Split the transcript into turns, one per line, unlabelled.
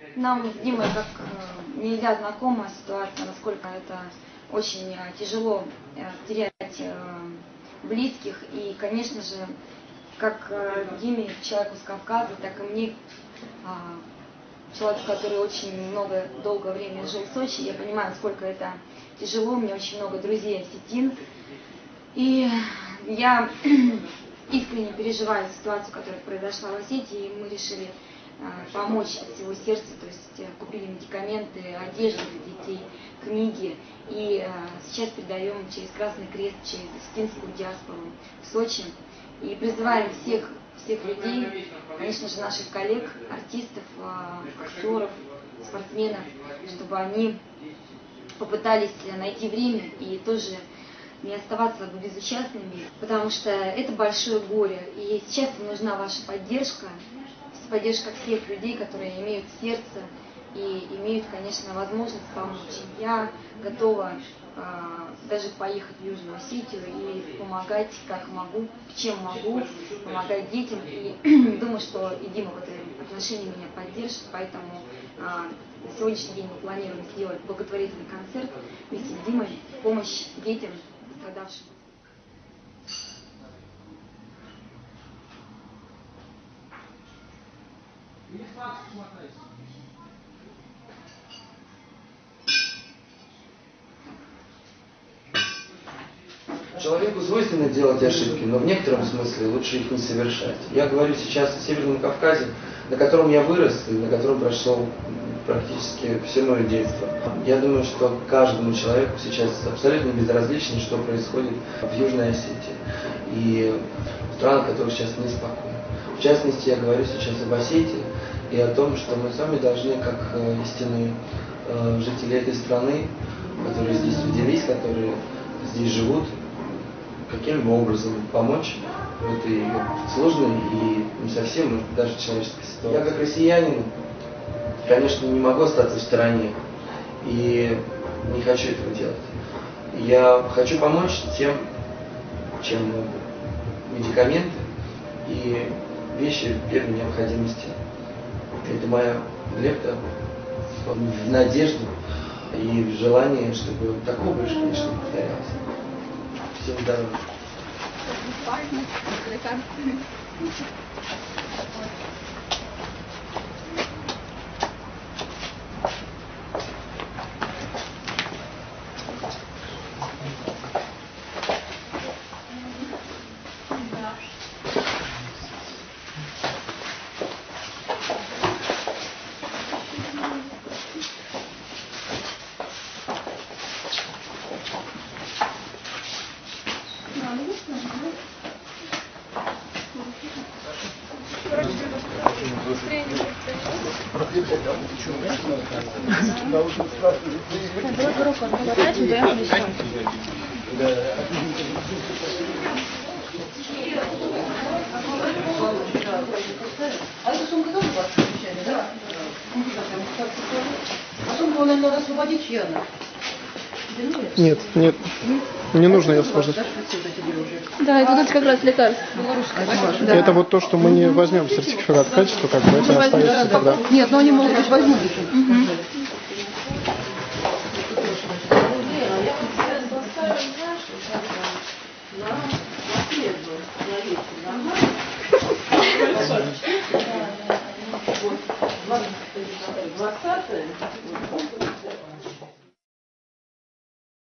Нам с Димой как нельзя знакома ситуация, насколько это очень тяжело терять близких. И, конечно же, как Диме, человеку с Кавказа, так и мне, человеку, который очень долгое время жил в Сочи, я понимаю, насколько это тяжело. У меня очень много друзей осетин. И я искренне переживаю ситуацию, которая произошла в Осетии, и мы решили помочь от всего сердца, то есть купили медикаменты, одежду для детей, книги, и сейчас передаем через Красный Крест, через осетинскую диаспору в Сочи, и призываем всех людей, конечно же, наших коллег, артистов, актеров, спортсменов, чтобы они попытались найти время и тоже не оставаться безучастными, потому что это большое горе, и сейчас нужна ваша поддержка всех людей, которые имеют сердце и имеют, конечно, возможность помочь. Я готова даже поехать в Южную Осетию и помогать, как могу, чем могу, помогать детям. И думаю, что и Дима в этом отношении меня поддержит, поэтому на сегодняшний день мы планируем сделать благотворительный концерт вместе с Димой в помощь детям, пострадавшим.
Человеку свойственно делать ошибки, но в некотором смысле лучше их не совершать. Я говорю сейчас о Северном Кавказе, на котором я вырос и на котором прошел практически все мое детство. Я думаю, что каждому человеку сейчас абсолютно безразлично, что происходит в Южной Осетии и в странах, которые сейчас неспокойны. В частности, я говорю сейчас об Осетии и о том, что мы сами должны, как истинные жители этой страны, которые здесь родились, которые здесь живут, каким образом помочь в этой сложной и не совсем даже человеческой ситуации. Я как россиянин, конечно, не могу остаться в стороне и не хочу этого делать. Я хочу помочь тем, чем могу. Медикаменты и вещи первой необходимости. Это моя лепта в надежду и в желании, чтобы такого больше, конечно, не повторялось. Всем здоровья.
А эту сумку тоже у вас случайно, да? А сумку, наверное, надо освободить, чья она?
Нет, не нужно ее освобождать.
Да, это тут как раз лекарство.
Это вот то, что мы не возьмем сертификат качества, как бы это остается тогда.
Нет, но они могут быть возьмут еще.